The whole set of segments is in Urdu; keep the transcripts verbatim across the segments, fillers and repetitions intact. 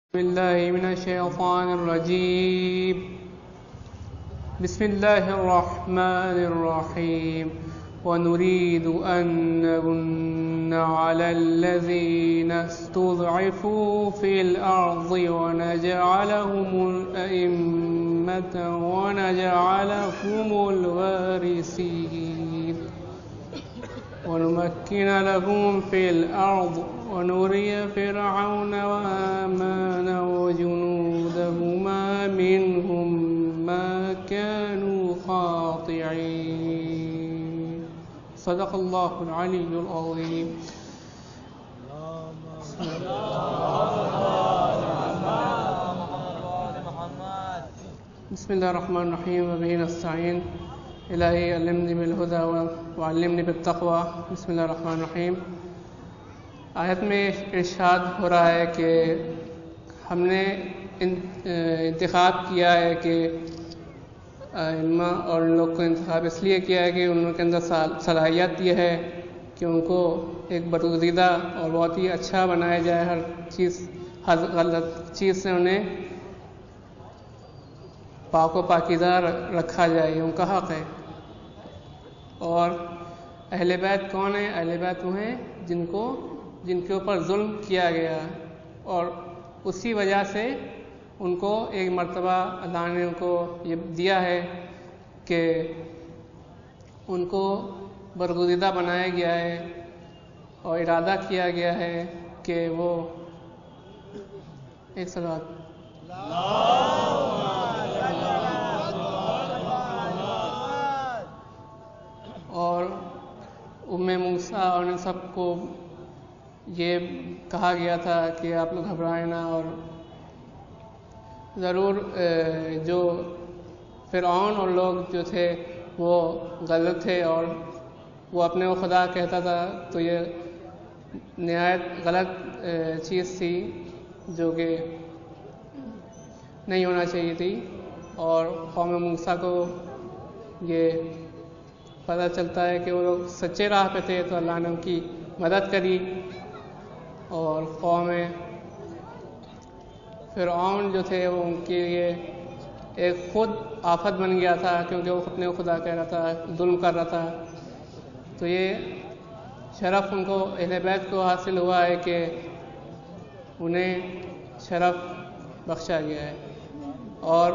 بسم الله من الشيطان الرجيم. بسم الله الرحمن الرحيم. ونريد أن نمن على الذين استضعفوا في الأرض ونجعلهم أئمة ونجعلهم الوارثين ونمكن لهم في الأرض ونري فرعون وهامان وجنودهما منهم ما كانوا خاطعين. صدق الله العلي العظيم. بسم الله الرحمن الرحيم وبه نستعين. الہی علمنی بالہدی وعلمنی بالتقوی. بسم اللہ الرحمن الرحیم. آیت میں ارشاد ہو رہا ہے کہ ہم نے انتخاب کیا ہے کہ ائمہ اور ان لوگ کو انتخاب اس لیے کیا ہے کہ ان لوگوں کے اندر صلاحیت یہ ہے کہ ان کو ایک برگزیدہ اور بہت ہی اچھا بنایا جائے. ہر چیز ہر غلط چیز سے انہیں پاک و پاکیزہ رکھا جائے، یہ ان کا حق ہے. اور اہل بیت کون ہیں؟ اہل بیت وہ ہیں جن کو جن کے اوپر ظلم کیا گیا، اور اسی وجہ سے ان کو ایک مرتبہ اللہ نے ان کو یہ دیا ہے کہ ان کو برگزیدہ بنایا گیا ہے اور ارادہ کیا گیا ہے کہ وہ ایک صلوات اور ام موسیٰ اور ان سب کو یہ کہا گیا تھا کہ آپ لوگ گھبرائیں نہ، اور ضرور جو فرعون اور لوگ جو تھے وہ غلط تھے اور وہ اپنے کو خدا کہتا تھا، تو یہ نہایت غلط چیز تھی جو کہ نہیں ہونا چاہیے تھی. اور قوم موسیٰ کو یہ پتہ چلتا ہے کہ وہ لوگ سچے راہ پہ تھے تو اللہ نے ان کی مدد کری. اور قوم فرعون جو تھے وہ ان کے لیے ایک خود آفت بن گیا تھا، کیونکہ وہ اپنے خدا کہہ رہا تھا، ظلم کر رہا تھا. تو یہ شرف ان کو اہل بیت کو حاصل ہوا ہے کہ انہیں شرف بخشا گیا ہے، اور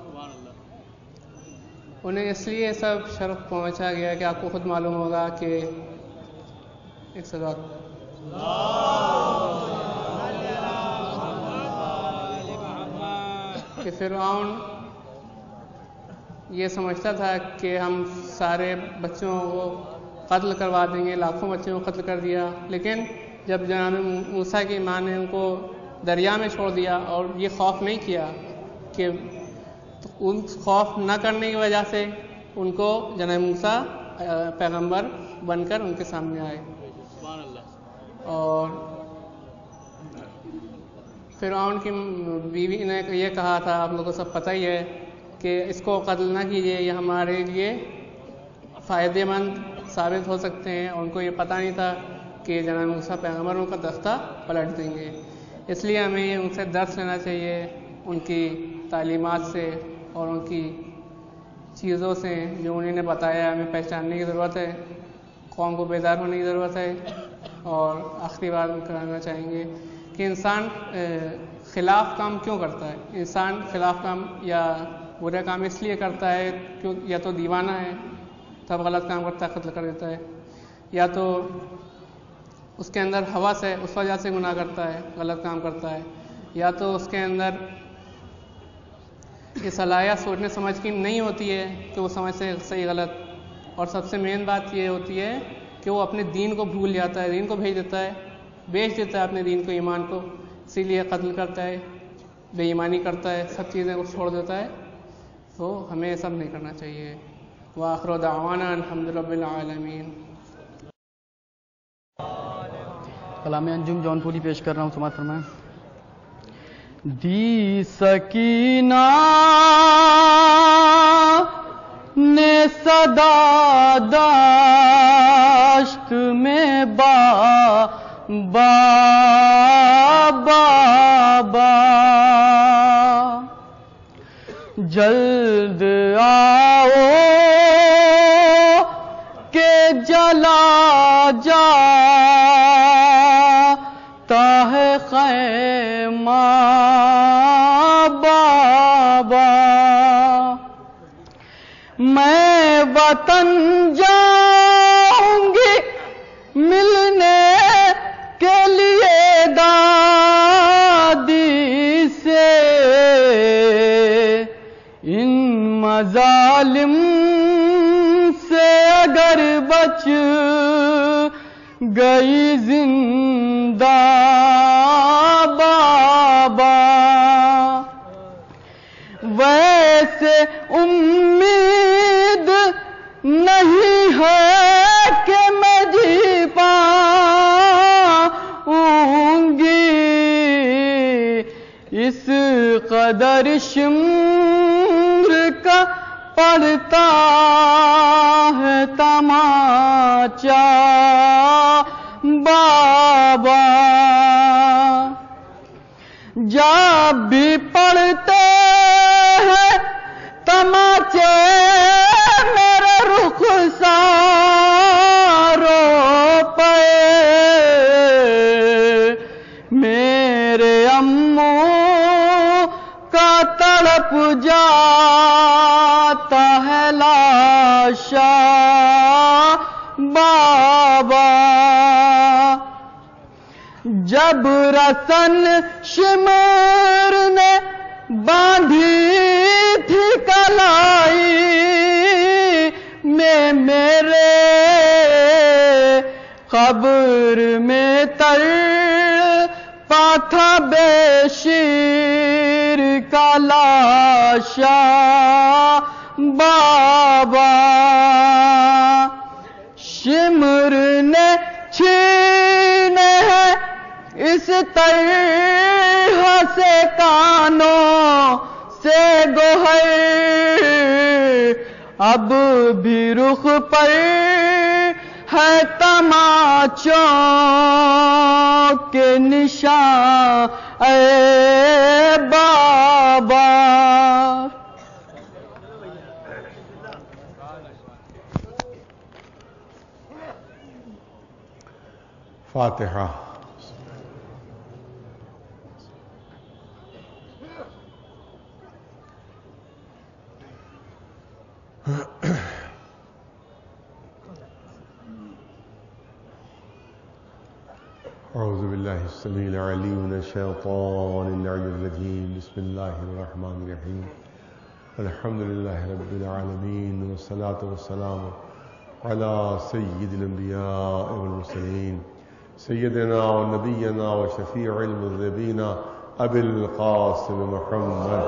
انہیں اس لیے سب شرف پہنچا گیا ہے کہ آپ کو خود معلوم ہوگا کہ ایک صلوات کہ فرعون یہ سمجھتا تھا کہ ہم سارے بچوں کو قتل کروا دیں گے، لاکھوں بچوں کو قتل کر دیا. لیکن جب جناب موسیٰ کی ماں نے ان کو دریا میں چھوڑ دیا اور یہ خوف نہیں کیا کہ ان خوف نہ کرنے کی وجہ سے ان کو جناب موسیٰ پیغمبر بن کر ان کے سامنے آئے. اور فرعون کی بیوی نے یہ کہا تھا، آپ لوگوں کو سب پتہ ہی ہے کہ اس کو قتل نہ کیجیے، یہ ہمارے لیے فائدے مند ثابت ہو سکتے ہیں. اور ان کو یہ پتہ نہیں تھا کہ جناب موسیٰ پیغمبروں کا تختہ پلٹ دیں گے. اس لیے ہمیں ان سے درس لینا چاہیے، ان کی تعلیمات سے اور ان کی چیزوں سے جو انہوں نے بتایا. ہمیں پہچاننے کی ضرورت ہے، قوم کو بیدار ہونے کی ضرورت ہے. اور آخری بات کہنا چاہیں گے کہ انسان خلاف کام کیوں کرتا ہے؟ انسان خلاف کام یا برا کام اس لیے کرتا ہے کیوں یا تو دیوانہ ہے تب غلط کام کرتا ہے، قتل کر دیتا ہے، یا تو اس کے اندر ہوس ہے اس وجہ سے گناہ کرتا ہے، غلط کام کرتا ہے، یا تو اس کے اندر یہ صلاحیت سوچنے سمجھ کی نہیں ہوتی ہے کہ وہ سمجھ سے صحیح غلط. اور سب سے مین بات یہ ہوتی ہے کہ وہ اپنے دین کو بھول جاتا ہے، دین کو بھیج دیتا ہے، بیچ دیتا ہے اپنے دین کو، ایمان کو، اسی لیے قتل کرتا ہے، بے ایمانی کرتا ہے، سب چیزیں کو چھوڑ دیتا ہے. تو ہمیں یہ سب نہیں کرنا چاہیے. وآخر دعوانا الحمد للہ رب العالمین. کلام انجم جون پوری پیش کر رہا ہوں، سماعت فرمائیں. دی سکینہ نے صدا داشت میں با با با با جلد آؤ کہ جلا جاتا ہے خیمہ بابا، میں وطن جاؤں گی ملنے کے لیے دادی سے، ان مظالم سے اگر بچ گئی زندہ بابا، ویسے امید نہیں ہے کہ میں جی پاؤں گی، اس قدر شمر کا پڑتا ہے تماچا بابا، جب بھی پڑتے ہیں تماچے میرے رخساروں پہ، میرے اموں کا تڑپ جاتا ہے لاشا بابا، جب رسن شمر نے باندھی تھی کلائی میں میرے، قبر میں تڑپا تھا بے شیر کا لاشا بابا، شمر نے چھینے ہیں اس طرح سے کانوں سے گوہر، اب بھی رخ پر ہے تماچوں کے نشان اے بابا۔ فاتحہ۔ اعوذ باللہ السمیع العلیم من الشیطان اللعین الرجیم، بسم اللہ الرحمن الرحیم، الحمد للہ رب العالمین، والصلاة والسلام علی سید الانبیاء والمرسلین، سیدنا و نبینا و شفیع المذنبین ابی القاسم محمد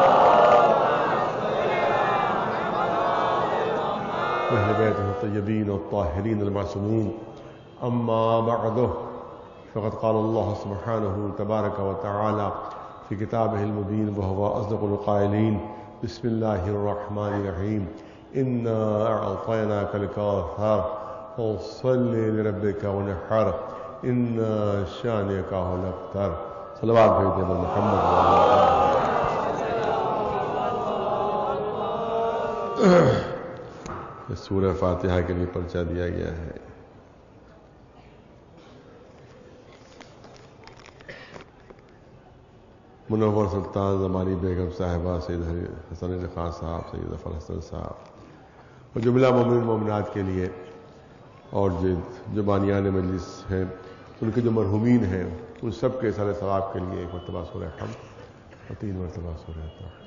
واہل بیتہ الطیبین الطاہرین المعصومین، اما بعد، فقد قال الله سبحانه تبارك وتعالى في كتابه المبين وهو أصدق القائلين، بسم الله الرحمن الرحيم، إنا أعطيناك الكوثر فصل لربك ونحر إن شانئك هو الأبتر۔ صلوات بھیجتے ہیں محمد۔ سورہ فاتحہ کے لیے پرچہ دیا گیا ہے۔ منور سلطان زمانی بیگم صاحبہ، سید حسن علی خان صاحب، سید ظفر حسن صاحب اور جملہ مومن مومنات کے لیے، اور جو جو بانیان مجلس ہیں ان کے جو مرحومین ہیں ان سب کے سارے ثواب کے لیے ایک مرتبہ سورہ حمد اور تین مرتبہ سورہ توحید۔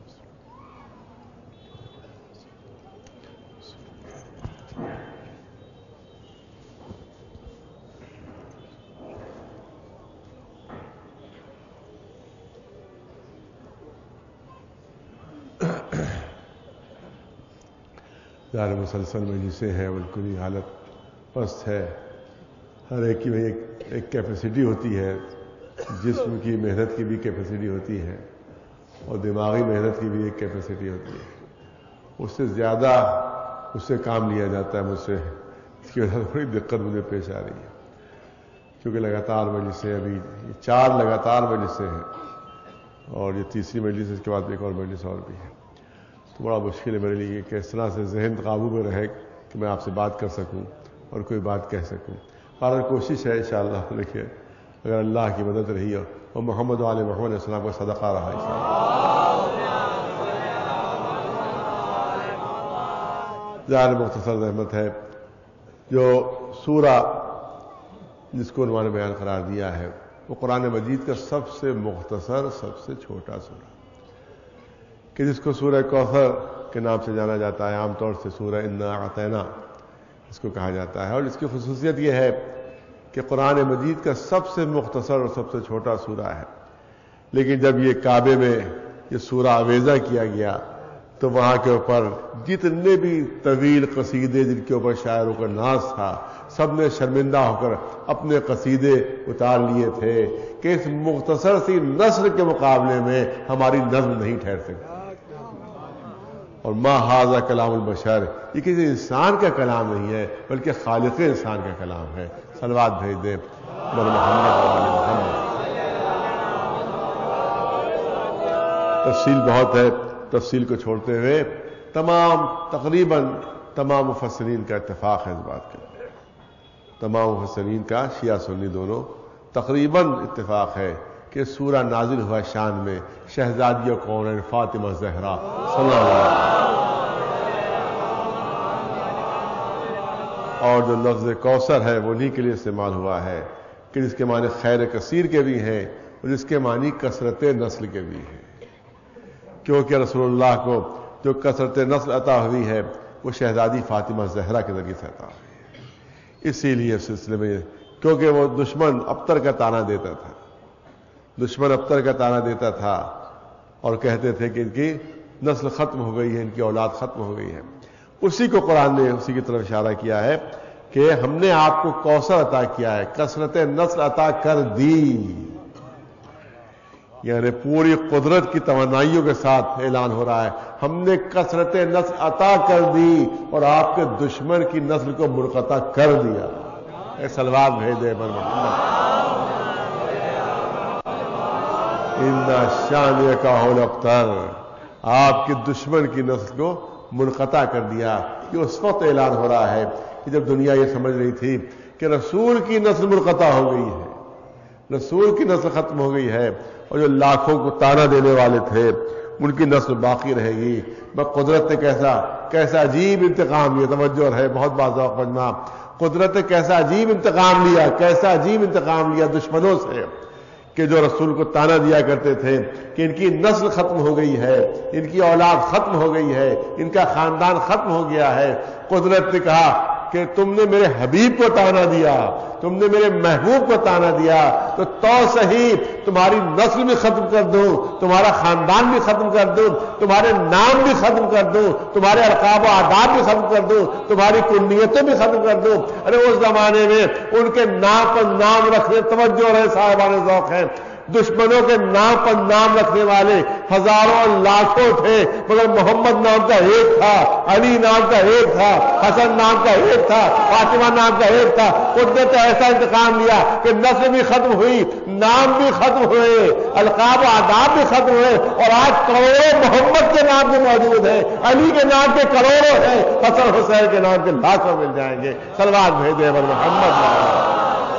دار مسلسل میں جسے ہیں بالکل ہی حالت پست ہے، ہر ایک کی ایک ایک کیپیسٹی ہوتی ہے، جسم کی محنت کی بھی کیپیسٹی ہوتی ہے اور دماغی محنت کی بھی ایک کیپیسٹی ہوتی ہے، اس سے زیادہ اس سے کام لیا جاتا ہے مجھ سے، اس کی وجہ سے بڑی دقت مجھے پیش آ رہی ہے، کیونکہ لگاتار مجلسیں ابھی چار لگاتار مجلسیں ہیں اور یہ تیسری مجلس، اس کے بعد ایک اور مجلس اور بھی ہے، تو بڑا مشکل ہے میرے لیے کہ اس طرح سے ذہن قابو میں رہے کہ میں آپ سے بات کر سکوں اور کوئی بات کہہ سکوں۔ اور کوشش ہے انشاءاللہ، دیکھیے اگر اللہ کی مدد رہی اور محمد علیہ محمد علیہ السلام کا صدقہ رہا انشاءاللہ۔ ظاہر مختصر رحمت ہے جو سورہ جس کو عنوان بیان قرار دیا ہے وہ قرآن مجید کا سب سے مختصر، سب سے چھوٹا سورہ، کہ جس کو سورہ کوثر کے نام سے جانا جاتا ہے، عام طور سے سورہ انا اعطینا اس کو کہا جاتا ہے۔ اور اس کی خصوصیت یہ ہے کہ قرآن مجید کا سب سے مختصر اور سب سے چھوٹا سورہ ہے، لیکن جب یہ کعبے میں یہ سورہ آویزہ کیا گیا تو وہاں کے اوپر جتنے بھی طویل قصیدے جن کے اوپر شاعروں کا ناز تھا، سب نے شرمندہ ہو کر اپنے قصیدے اتار لیے تھے کہ اس مختصر سی نثر کے مقابلے میں ہماری نظم نہیں ٹھہر سکتی۔ اور ما ھذا کلام البشر، یہ کسی انسان کا کلام نہیں ہے بلکہ خالق انسان کا کلام ہے۔ صلوات بھیج دیں محمد محمد۔ تفصیل بہت ہے، تفصیل کو چھوڑتے ہوئے تمام تقریباً تمام مفسرین کا اتفاق ہے اس بات کا، تمام مفسرین کا شیعہ سنی دونوں تقریباً اتفاق ہے کہ سورہ نازل ہوا شان میں شہزادی کونین فاطمہ زہرا صلی اللہ علیہ وسلم، اور جو لفظ کوثر ہے وہ انہی کے لیے استعمال ہوا ہے کہ جس کے معنی خیر کثیر کے بھی ہیں اور جس کے معنی کثرت نسل کے بھی ہیں، کیونکہ رسول اللہ کو جو کثرت نسل عطا ہوئی ہے وہ شہزادی فاطمہ زہرا کے ذریعے سے عطا ہوئی ہے۔ اسی لیے اس سلسلے میں کیونکہ وہ دشمن ابتر کا تانا دیتا تھا، دشمن ابتر کا تانا دیتا تھا اور کہتے تھے کہ ان کی نسل ختم ہو گئی ہے، ان کی اولاد ختم ہو گئی ہے، اسی کو قرآن نے اسی کی طرف اشارہ کیا ہے کہ ہم نے آپ کو کوثر عطا کیا ہے، کثرت نسل عطا کر دی، یعنی پوری قدرت کی توانائیوں کے ساتھ اعلان ہو رہا ہے ہم نے کثرت نسل عطا کر دی اور آپ کے دشمن کی نسل کو منقطع کر دیا۔ اے صلوات بھیج دے بر محمد۔ ان شانئک هو الابتر، آپ کے دشمن کی نسل کو منقطع کر دیا۔ یہ اس وقت اعلان ہو رہا ہے کہ جب دنیا یہ سمجھ رہی تھی کہ رسول کی نسل منقطع ہو گئی ہے، رسول کی نسل ختم ہو گئی ہے، اور جو لاکھوں کو تانا دینے والے تھے ان کی نسل باقی رہے گی۔ بس قدرت نے کیسا کیسا عجیب انتقام لیا، توجہ ہے بہت باذوق مجمع، قدرت نے کیسا عجیب انتقام لیا، کیسا عجیب انتقام لیا دشمنوں سے کہ جو رسول کو تانا دیا کرتے تھے کہ ان کی نسل ختم ہو گئی ہے، ان کی اولاد ختم ہو گئی ہے، ان کا خاندان ختم ہو گیا ہے۔ قدرت نے کہا کہ تم نے میرے حبیب کو تانا دیا، تم نے میرے محبوب کو تانا دیا، تو تو صحیح تمہاری نسل بھی ختم کر دوں، تمہارا خاندان بھی ختم کر دوں، تمہارے نام بھی ختم کر دوں، تمہارے القاب و آداب بھی ختم کر دوں، تمہاری کنیتیں بھی ختم کر دوں۔ ارے اس زمانے میں ان کے نام پر نام رکھنے، توجہ رہے صاحبان ذوق ہیں، دشمنوں کے نام پر نام رکھنے والے ہزاروں لاکھوں تھے، مگر محمد نام کا ایک تھا، علی نام کا ایک تھا، حسن نام کا ایک تھا، فاطمہ نام کا ایک تھا۔ قدرت نے ایسا انتقام لیا کہ نسل بھی ختم ہوئی، نام بھی ختم ہوئے، القاب و آداب بھی ختم ہوئے، اور آج کروڑوں محمد کے نام کے موجود ہیں، علی کے نام کے کروڑوں ہیں، حسن حسین کے نام کے لاکھوں مل جائیں گے۔ صلوات بھیجے بر محمد۔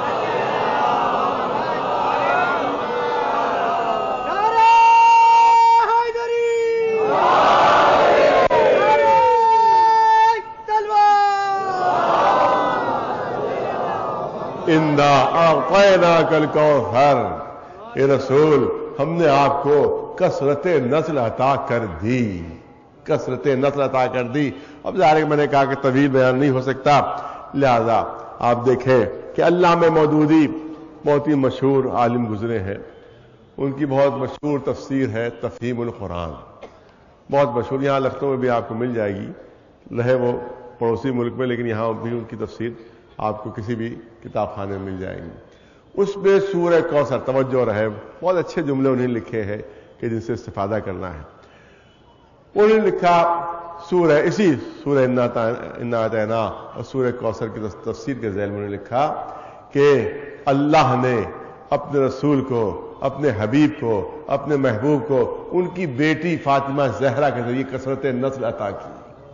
انا اعطیناک الکوثر، اے رسول ہم نے آپ کو کثرت نسل عطا کر دی، کثرت نسل عطا کر دی۔ اب ظاہر ہے میں نے کہا کہ طویل بیان نہیں ہو سکتا، لہذا آپ دیکھیں کہ علامہ مودودی بہت ہی مشہور عالم گزرے ہیں، ان کی بہت مشہور تفسیر ہے تفہیم القرآن، بہت مشہور، یہاں لکھنؤ میں بھی آپ کو مل جائے گی، رہے وہ پڑوسی ملک میں لیکن یہاں بھی ان کی تفسیر آپ کو کسی بھی کتاب خانے میں مل جائے گی۔ اس میں سورہ کوثر، توجہ رہے بہت اچھے جملے انہیں لکھے ہیں کہ جن سے استفادہ کرنا ہے۔ انہوں نے لکھا سورہ اسی سورہ انا اعطینا اور سورہ کوثر کی تفسیر کے ذیل میں انہوں نے لکھا کہ اللہ نے اپنے رسول کو اپنے حبیب کو، اپنے محبوب کو ان کی بیٹی فاطمہ زہرا کے ذریعے کثرت نسل عطا کی،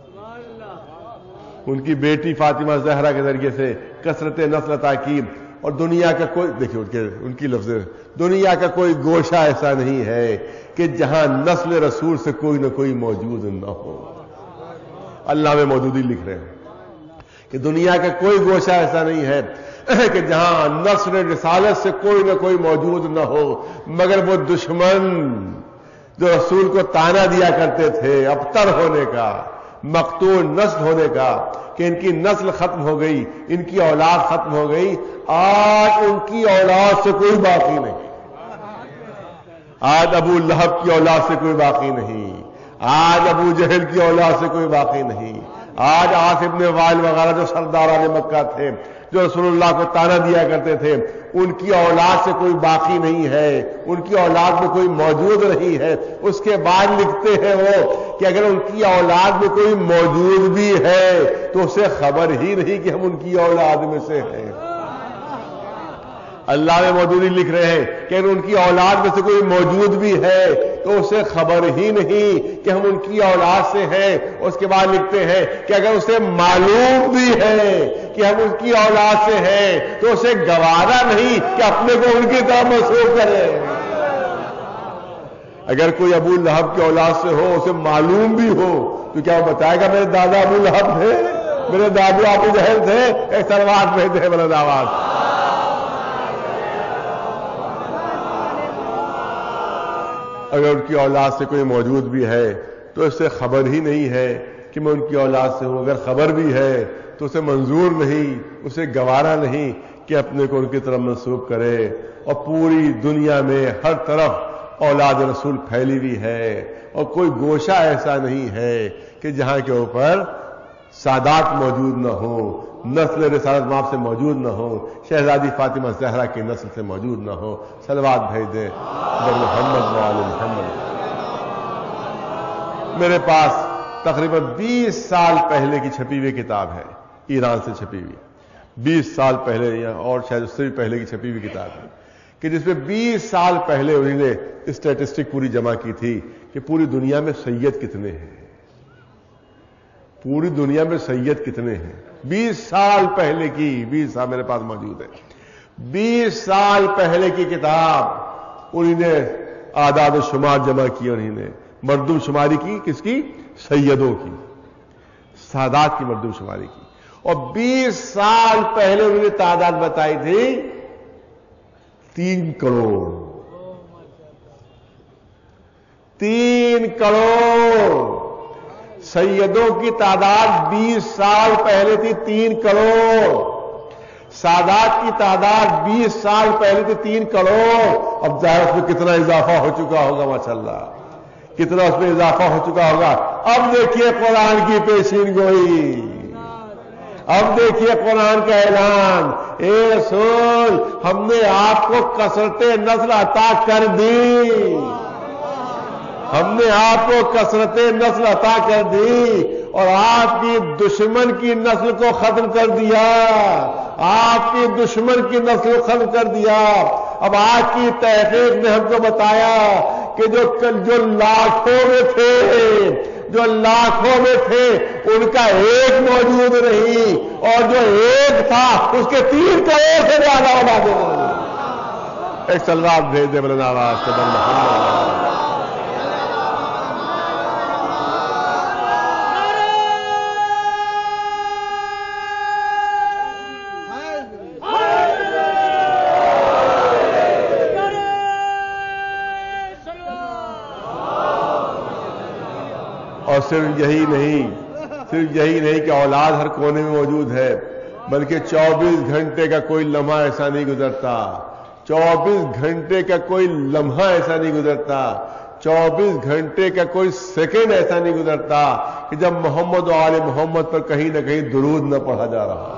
ان کی بیٹی فاطمہ زہرا کے ذریعے سے کثرت نسل عطا کی. اور دنیا کا کوئی، دیکھیں ان کے ان کی لفظ، دنیا کا کوئی گوشہ ایسا نہیں ہے کہ جہاں نسل رسول سے کوئی نہ کوئی موجود نہ ہو. اللہ میں موجودی لکھ رہے ہیں کہ دنیا کا کوئی گوشہ ایسا نہیں ہے کہ جہاں نسل رسالت سے کوئی نہ کوئی موجود نہ ہو، مگر وہ دشمن جو رسول کو تانا دیا کرتے تھے ابتر ہونے کا، مقتول نسل ہونے کا، کہ ان کی نسل ختم ہو گئی، ان کی اولاد ختم ہو گئی، آج ان کی اولاد سے کوئی باقی نہیں. آج ابو لہب کی اولاد سے کوئی باقی نہیں، آج ابو جہل کی اولاد سے کوئی باقی نہیں، آج عاص ابن وائل وغیرہ جو سرداران مکہ تھے، جو رسول اللہ کو تانا دیا کرتے تھے، ان کی اولاد سے کوئی باقی نہیں ہے، ان کی اولاد میں کوئی موجود نہیں ہے. اس کے بعد لکھتے ہیں وہ کہ اگر ان کی اولاد میں کوئی موجود بھی ہے تو اسے خبر ہی نہیں کہ ہم ان کی اولاد میں سے ہیں. اللہ میں موجودی لکھ رہے ہیں کہ اگر ان کی اولاد میں سے کوئی موجود بھی ہے تو اسے خبر ہی نہیں کہ ہم ان کی اولاد سے ہیں. اس کے بعد لکھتے ہیں کہ اگر اسے معلوم بھی ہے کہ ہم ان کی اولاد سے ہیں تو اسے گوارا نہیں کہ اپنے کو ان کی طرح منسوب کرے. اگر کوئی ابو لہب کی اولاد سے ہو، اسے معلوم بھی ہو، تو کیا وہ بتائے گا میرے دادا ابو لہب تھے، میرے دادو ابو جہل تھے؟ ایک سلوات بھیجتے ہیں بلند آواز. اگر ان کی اولاد سے کوئی موجود بھی ہے تو اس سے خبر ہی نہیں ہے کہ میں ان کی اولاد سے ہوں. اگر خبر بھی ہے تو اسے منظور نہیں، اسے گوارا نہیں کہ اپنے کو ان کی طرف منسوب کرے. اور پوری دنیا میں ہر طرف اولاد رسول پھیلی ہوئی ہے، اور کوئی گوشہ ایسا نہیں ہے کہ جہاں کے اوپر سادات موجود نہ ہو، نسل رسالت ماں سے موجود نہ ہو، شہزادی فاطمہ زہرا کی نسل سے موجود نہ ہو. صلوات بھیج دیں محمد وآل محمد. میرے پاس تقریباً بیس سال پہلے کی چھپی ہوئی کتاب ہے، ایران سے چھپی ہوئی، بیس سال پہلے یا اور شاید اس سے بھی پہلے کی چھپی ہوئی کتاب ہے، کہ جس میں بیس سال پہلے انہوں نے اسٹیٹسٹک پوری جمع کی تھی کہ پوری دنیا میں سید کتنے ہیں، پوری دنیا میں سید کتنے ہیں. بیس سال پہلے کی، بیس سال میرے پاس موجود ہے، بیس سال پہلے کی کتاب انہوں نے اعداد و شمار جمع کی، انہوں نے مردم شماری کی، کس کی؟ سیدوں کی، سادات کی مردم شماری کی. اور بیس سال پہلے انہوں نے تعداد بتائی تھی تین کروڑ، تین کروڑ سیدوں کی تعداد بیس سال پہلے تھی تین کروڑ، سادات کی تعداد بیس سال پہلے تھی تین کروڑ. اب ظاہر اس میں کتنا اضافہ ہو چکا ہوگا، ماشاءاللہ کتنا اس میں اضافہ ہو چکا ہوگا. اب دیکھیے قرآن کی پیشین گوئی، اب دیکھیے قرآن کا اعلان، اے رسول ہم نے آپ کو کثرت نسل عطا کر دی، ہم نے آپ کو کثرت نسل عطا کر دی، اور آپ کی دشمن کی نسل کو ختم کر دیا، آپ کی دشمن کی نسل کو ختم کر دیا. اب آج کی تحقیق نے ہم کو بتایا کہ جو جو لاکھوں میں تھے، جو لاکھوں میں تھے ان کا ایک موجود نہیں، اور جو ایک تھا اس کے تین کروڑ سے زیادہ اولاد نہیں. ایک سلوات بھیج دے بلند آواز سے محمد. اور صرف یہی نہیں، صرف یہی نہیں کہ اولاد ہر کونے میں موجود ہے، بلکہ چوبیس گھنٹے کا کوئی لمحہ ایسا نہیں گزرتا، چوبیس گھنٹے کا کوئی لمحہ ایسا نہیں گزرتا، چوبیس گھنٹے کا کوئی سیکنڈ ایسا نہیں گزرتا کہ جب محمد و آل محمد پر کہیں نہ کہیں درود نہ پڑھا جا رہا،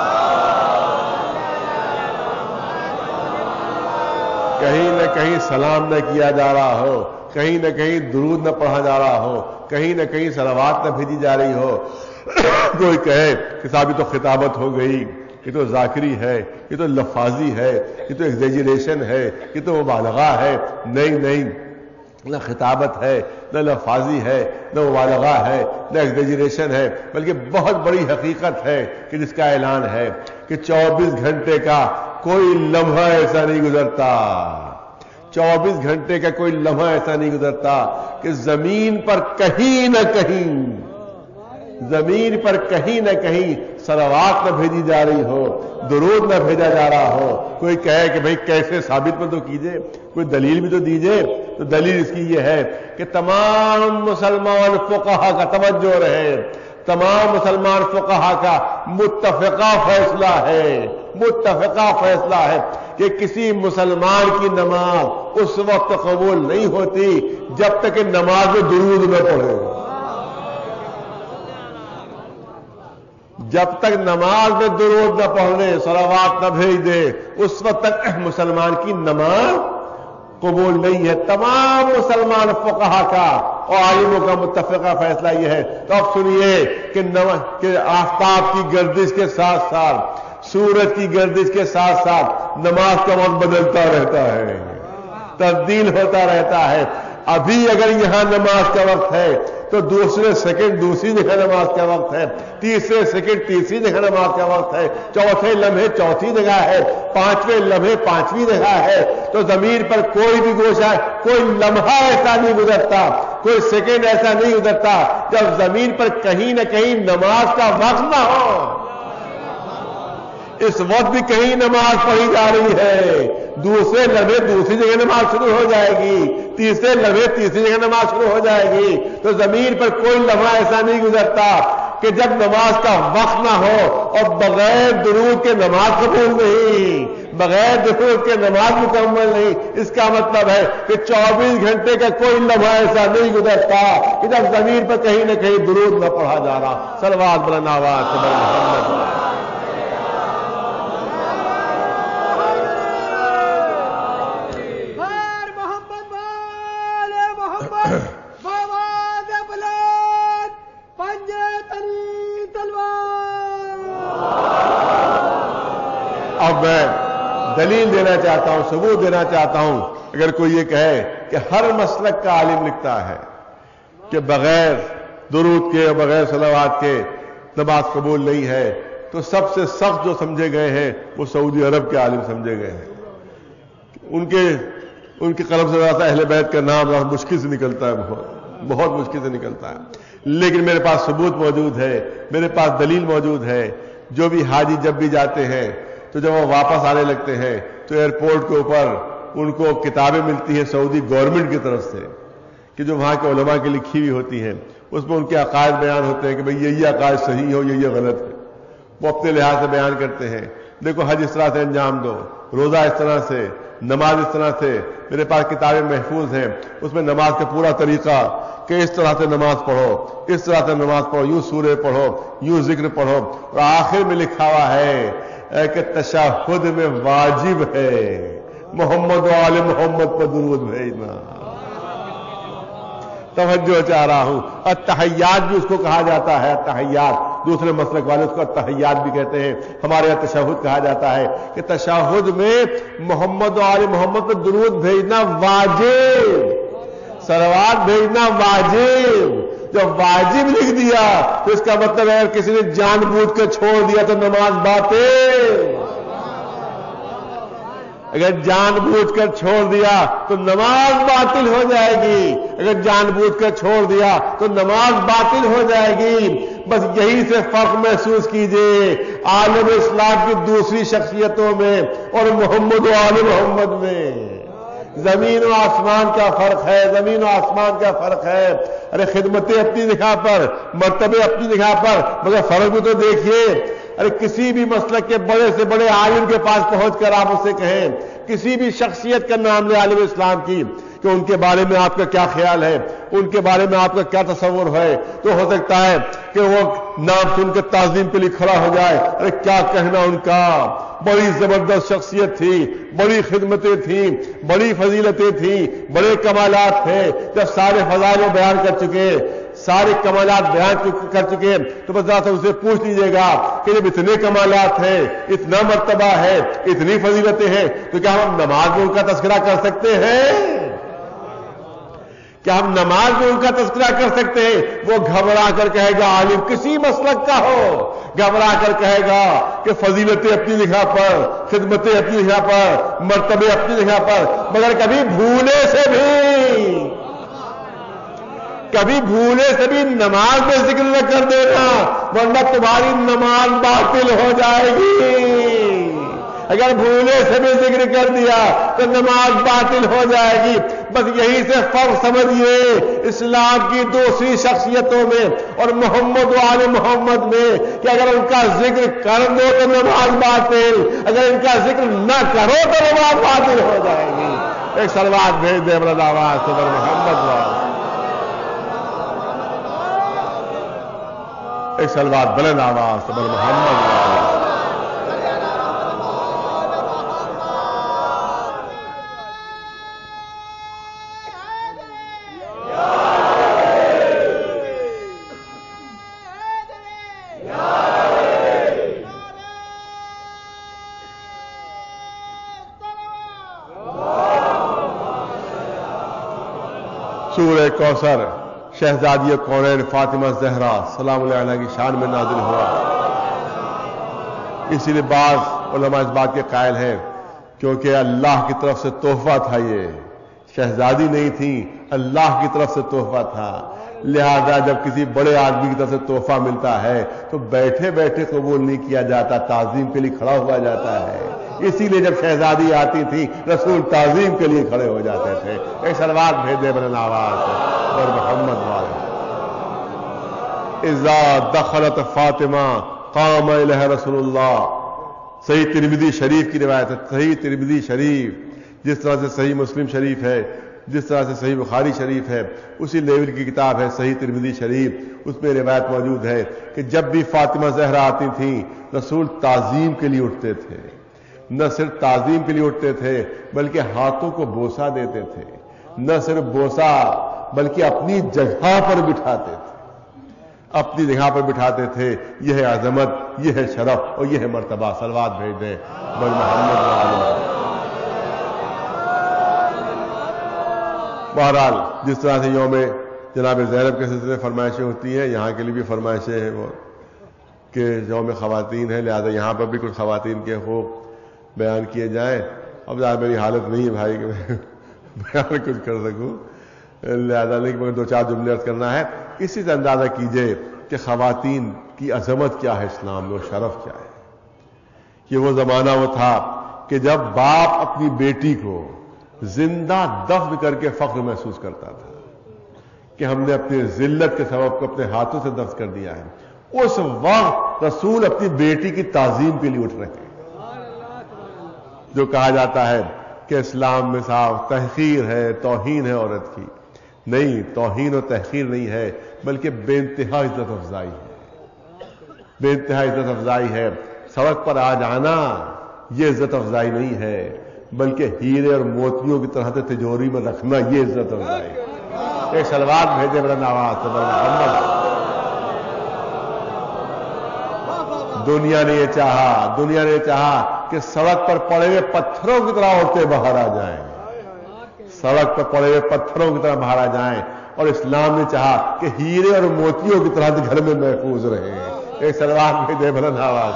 کہیں نہ کہیں سلام نہ کیا جا رہا ہو، کہیں نہ کہیں درود نہ پڑھا جا رہا ہو، کہیں نہ کہیں صلوات نہ بھیجی جا رہی ہو. کوئی کہے کہ صاحب تو خطابت ہو گئی، یہ تو ذاکری ہے، یہ تو لفاظی ہے، یہ تو ایگزیجریشن ہے، یہ تو مبالغہ ہے. نہیں نہیں، نہ خطابت ہے، نہ لفاظی ہے، نہ مبالغہ ہے، نہ ایگزیجریشن ہے، بلکہ بہت بڑی حقیقت ہے کہ جس کا اعلان ہے کہ چوبیس گھنٹے کا کوئی لمحہ ایسا نہیں گزرتا، چوبیس گھنٹے کا کوئی لمحہ ایسا نہیں گزرتا کہ زمین پر کہیں نہ کہیں زمین پر کہیں نہ کہیں صلوات نہ بھیجی جا رہی ہو، درود نہ بھیجا جا رہا ہو. کوئی کہے کہ بھئی کیسے ثابت پر تو کیجئے، کوئی دلیل بھی تو دیجئے. تو دلیل اس کی یہ ہے کہ تمام مسلمان فقہا کا توجہ رہے، تمام مسلمان فقہا کا متفقہ فیصلہ ہے متفقہ فیصلہ ہے کہ کسی مسلمان کی نماز اس وقت قبول نہیں ہوتی جب تک کہ نماز میں درود نہ پڑھے. جب تک نماز میں درود نہ پڑھنے، صلوات نہ بھیج دے، اس وقت تک مسلمان کی نماز قبول نہیں ہے. تمام مسلمان فقہا کا اور عالموں کا متفقہ فیصلہ یہ ہے. تو اب سنیے کہ, کہ آفتاب کی گردش کے ساتھ ساتھ، سورج کی گردش کے ساتھ ساتھ نماز کا وقت بدلتا رہتا ہے، تبدیل ہوتا رہتا ہے. ابھی اگر یہاں نماز کا وقت ہے تو دوسرے سیکنڈ دوسری جگہ نماز کا وقت ہے، تیسرے سیکنڈ تیسری جگہ نماز کا وقت ہے، چوتھے لمحے چوتھی جگہ ہے، پانچویں لمحے پانچویں جگہ ہے. تو زمین پر کوئی بھی گوشہ، کوئی لمحہ ایسا نہیں گزرتا، کوئی سیکنڈ ایسا نہیں گزرتا جب زمین پر کہیں نہ کہیں نماز کا وقت نہ ہو. اس وقت بھی کہیں نماز پڑھی جا رہی ہے، دوسرے لمحے دوسری جگہ نماز شروع ہو جائے گی، تیسرے لمحے تیسری جگہ نماز شروع ہو جائے گی. تو زمین پر کوئی لمحہ ایسا نہیں گزرتا کہ جب نماز کا وقت نہ ہو اور بغیر درود کے نماز قبول نہیں، بغیر درود کے نماز مکمل نہیں. اس کا مطلب ہے کہ چوبیس گھنٹے کا کوئی لمحہ ایسا نہیں گزرتا کہ جب زمین پر کہیں نہ کہیں درود نہ پڑھا جا رہا. صلوات بلند آواز سے محمد. اب میں دلیل دینا چاہتا ہوں، ثبوت دینا چاہتا ہوں. اگر کوئی یہ کہے کہ ہر مسلک کا عالم لکھتا ہے کہ بغیر درود کے اور بغیر صلوات کے نماز قبول نہیں ہے، تو سب سے سخت جو سمجھے گئے ہیں وہ سعودی عرب کے عالم سمجھے گئے ہیں. ان کے ان کی قلم سے زیادہ اہل بیت کا نام بہت مشکل سے نکلتا ہے، بہت بہت مشکل سے نکلتا ہے. لیکن میرے پاس ثبوت موجود ہے، میرے پاس دلیل موجود ہے. جو بھی حاجی جب بھی جاتے ہیں تو جب وہ واپس آنے لگتے ہیں تو ایئرپورٹ کے اوپر ان کو کتابیں ملتی ہیں سعودی گورنمنٹ کی طرف سے کہ جو وہاں کے علماء کی لکھی ہوئی ہوتی ہیں. اس میں ان کے عقائد بیان ہوتے ہیں کہ بھئی یہ یہ عقائد صحیح ہو، یہ یہ غلط ہے. وہ اپنے لحاظ سے بیان کرتے ہیں. دیکھو حج اس طرح سے انجام دو، روزہ اس طرح سے، نماز اس طرح سے. میرے پاس کتابیں محفوظ ہیں، اس میں نماز کا پورا طریقہ کہ اس طرح سے نماز پڑھو، اس طرح سے نماز پڑھو، یوں سورہ پڑھو، یوں ذکر پڑھو. اور آخر میں لکھا ہوا ہے کہ تشہد میں واجب ہے محمد و آل محمد پر درود بھیجنا. توجہ چاہ رہا ہوں. التحیات بھی اس کو کہا جاتا ہے، التحیات دوسرے مسلک والے اس کو التحیات بھی کہتے ہیں. ہمارے یہاں تشہد کہا جاتا ہے کہ تشہد میں محمد و آل محمد پر درود بھیجنا واجب، صلوات بھیجنا واجب. جب واجب لکھ دیا تو اس کا مطلب ہے اگر کسی نے جان بوجھ کر چھوڑ دیا تو نماز باطل. اگر جان بوجھ کر چھوڑ دیا تو نماز باطل ہو جائے گی. اگر جان بوجھ کر چھوڑ دیا تو نماز باطل ہو جائے گی. بس یہی سے فرق محسوس کیجئے عالم اسلام کی دوسری شخصیتوں میں اور محمد و آل محمد میں. زمین و آسمان کا فرق ہے، زمین و آسمان کا فرق ہے. ارے خدمتیں اپنی جگہ پر، مرتبے اپنی جگہ پر، مگر فرق بھی تو دیکھیے. ارے کسی بھی مسلک کے بڑے سے بڑے عالم کے پاس پہنچ کر آپ اسے کہیں کہ کسی بھی شخصیت کا نام لے عالم اسلام کی کہ ان کے بارے میں آپ کا کیا خیال ہے، ان کے بارے میں آپ کا کیا تصور ہے، تو ہو سکتا ہے کہ وہ نام سن کے تعظیم کے لیے کھڑا ہو جائے، ارے کیا کہنا ان کا، بڑی زبردست شخصیت تھی، بڑی خدمتیں تھیں، بڑی فضیلتیں تھیں، بڑے کمالات تھے۔ جب سارے فضائل بیان کر چکے، سارے کمالات بیان کر چکے، تو بس ذرا سا اسے پوچھ لیجئے گا کہ جب اتنے کمالات ہیں، اتنا مرتبہ ہے، اتنی فضیلتیں ہیں، تو کیا ہم نماز میں ان کا تذکرہ کر سکتے ہیں؟ کیا ہم نماز میں ان کا تذکرہ کر سکتے ہیں؟ وہ گھبرا کر کہے گا، عالم کسی مسلک کا ہو، گھبرا کر کہے گا کہ فضیلتیں اپنی جگہ پر، خدمتیں اپنی جگہ پر، مرتبے اپنی جگہ پر، مگر کبھی بھولے سے بھی کبھی بھولے سے بھی نماز میں ذکر نہ کر دینا، ورنہ تمہاری نماز باطل ہو جائے گی۔ اگر بھولے سے بھی ذکر کر دیا تو نماز باطل ہو جائے گی۔ بس یہی سے فرق سمجھیے اسلام کی دوسری شخصیتوں میں اور محمد و آل محمد میں، کہ اگر ان کا ذکر کر دو تو نماز باطل، اگر ان کا ذکر نہ کرو تو نماز باطل ہو جائے گی۔ ایک سلوات بھیج دے بلند آواز سے محمد والا، ایک سلوات بلند آواز سے محمد والا۔ سورہ کوثر شہزادی کونین فاطمہ زہرا سلام اللہ علیہ کی شان میں نازل ہوا۔ اسی لیے بعض علماء اس بات کے قائل ہیں کیونکہ اللہ کی طرف سے تحفہ تھا، یہ شہزادی نہیں تھی، اللہ کی طرف سے تحفہ تھا، لہذا جب کسی بڑے آدمی کی طرف سے تحفہ ملتا ہے تو بیٹھے بیٹھے قبول نہیں کیا جاتا، تعظیم کے لیے کھڑا ہوا جاتا ہے۔ اسی لیے جب شہزادی آتی تھی رسول تعظیم کے لیے کھڑے ہو جاتے تھے۔ ایک سلوات بھیجے بلند آواز اور محمد والا۔ اذا دخلت فاطمہ قام الیہ رسول اللہ، صحیح ترمذی شریف کی روایت ہے، صحیح ترمذی شریف، جس طرح سے صحیح مسلم شریف ہے، جس طرح سے صحیح بخاری شریف ہے، اسی لیول کی کتاب ہے صحیح ترمذی شریف، اس میں روایت موجود ہے کہ جب بھی فاطمہ زہرا آتی تھیں رسول تعظیم کے لیے اٹھتے تھے، نہ صرف تعظیم کے لیے اٹھتے تھے بلکہ ہاتھوں کو بوسہ دیتے تھے، نہ صرف بوسہ بلکہ اپنی جگہ پر بٹھاتے تھے، اپنی جگہ پر بٹھاتے تھے۔ یہ ہے عظمت، یہ ہے شرف اور یہ ہے مرتبہ۔ صلوات بھیج دیں بل محمد وعلی۔ بہرحال جس طرح سے یوم جناب زینب کے سلسلے فرمائشیں ہوتی ہیں، یہاں کے لیے بھی فرمائشیں ہیں وہ کہ یوم خواتین ہے، لہذا یہاں پر بھی کچھ خواتین کے حقوق بیان کیے جائیں۔ اب ذرا میری حالت نہیں ہے بھائی کہ میں بیان کچھ کر سکوں، لہذا نہیں کہ مگر دو چار جملے عرض کرنا ہے۔ اسی سے اندازہ کیجئے کہ خواتین کی عظمت کیا ہے اسلام میں اور شرف کیا ہے۔ کہ وہ زمانہ وہ تھا کہ جب باپ اپنی بیٹی کو زندہ دفن کر کے فخر محسوس کرتا تھا کہ ہم نے اپنی ذلت کے سبب کو اپنے ہاتھوں سے دفن کر دیا ہے، اس وقت رسول اپنی بیٹی کی تعظیم کے لیے اٹھ رہے ہیں۔ جو کہا جاتا ہے کہ اسلام میں صاحب تحقیر ہے، توہین ہے عورت کی، نہیں، توہین و تحقیر نہیں ہے بلکہ بے انتہا عزت افزائی ہے، بے انتہا عزت افزائی ہے۔ سڑک پر آ جانا یہ عزت افزائی نہیں ہے بلکہ ہیرے اور موتیوں کی طرح سے تجوری میں رکھنا یہ عزت افزائی ہے۔ ایک سلوات بھیجے بلند آواز سے محمد۔ دنیا نے یہ چاہا دنیا نے یہ چاہا کہ سڑک پر پڑے ہوئے پتھروں کی طرح عورتیں باہر آ جائیں، سڑک پر پڑے ہوئے پتھروں کی طرح باہر آ جائیں، اور اسلام نے چاہا کہ ہیرے اور موتیوں کی طرح گھر میں محفوظ رہیں۔ ایک سلوات بھیجے بلند آواز۔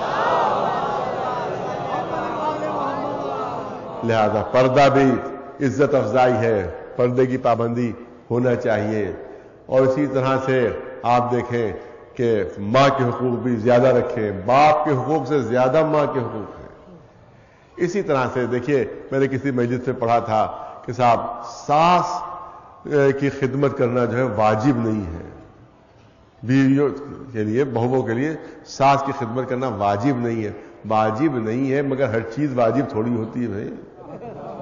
لہذا پردہ بھی عزت افزائی ہے، پردے کی پابندی ہونا چاہیے۔ اور اسی طرح سے آپ دیکھیں کہ ماں کے حقوق بھی زیادہ رکھیں، باپ کے حقوق سے زیادہ ماں کے حقوق ہیں۔ اسی طرح سے دیکھیے، میں نے کسی مسجد سے پڑھا تھا کہ صاحب ساس کی خدمت کرنا جو ہے واجب نہیں ہے، بیویوں کے لیے، بہووں کے لیے ساس کی خدمت کرنا واجب نہیں ہے۔ واجب نہیں ہے مگر ہر چیز واجب تھوڑی ہوتی ہے بھائی۔